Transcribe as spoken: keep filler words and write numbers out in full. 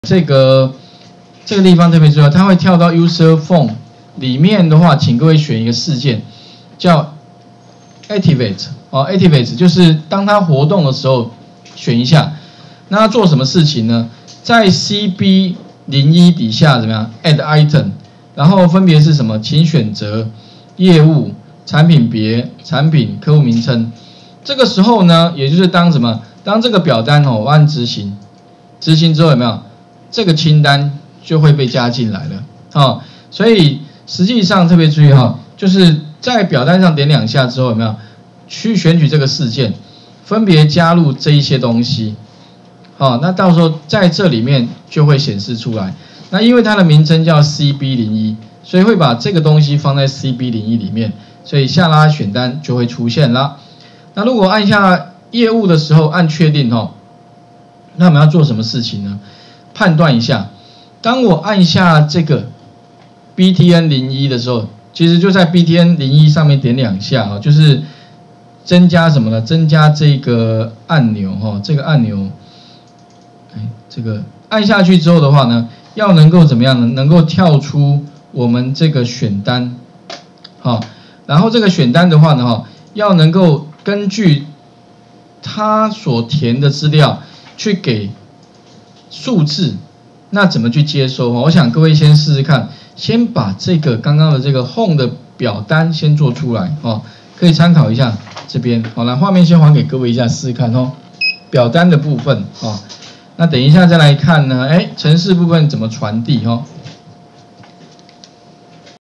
这个这个地方特别重要，它会跳到 User Form 里面的话，请各位选一个事件，叫 Activate 哦 ，Activate 就是当它活动的时候选一下。那它做什么事情呢？在 C B 零一 底下怎么样 ？Add Item， 然后分别是什么？请选择业务、产品别、产品、客户名称。这个时候呢，也就是当什么？当这个表单哦，我按执行，执行之后有没有？这个清单就会被加进来了，哦，所以实际上特别注意哈，哦，就是在表单上点两下之后有没有去选取这个事件，分别加入这一些东西，哦，那到时候在这里面就会显示出来。那因为它的名称叫 C B 零一，所以会把这个东西放在 C B 零一里面，所以下拉选单就会出现了。那如果按下业务的时候按确定哦，那我们要做什么事情呢？判断一下，当我按下这个 B T N 零一的时候，其实就在 B T N 零一上面点两下啊，就是增加什么呢？增加这个按钮哈，这个按钮，哎，这个按下去之后的话呢，要能够怎么样呢？能够跳出我们这个选单，好，然后这个选单的话呢，哈，要能够根据他所填的资料去给数字，那怎么去接收？我想各位先试试看，先把这个刚刚的这个 Home 的表单先做出来哦，可以参考一下这边。好了，画面先还给各位一下，试试看哦。表单的部分哦，那等一下再来看呢，哎，程式部分怎么传递哦？